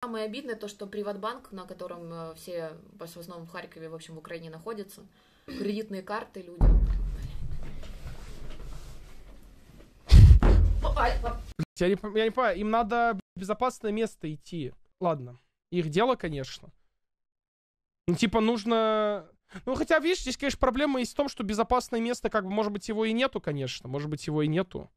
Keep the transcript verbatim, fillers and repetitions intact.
Самое обидное то, что Приватбанк, на котором э, все, в основном в Харькове, в общем, в Украине находятся, кредитные карты людям. Я не, я не понимаю, им надо в безопасное место идти. Ладно, их дело, конечно. Ну, типа, нужно... Ну, хотя, видишь, здесь, конечно, проблема есть в том, что безопасное место, как бы, может быть, его и нету, конечно. Может быть, его и нету.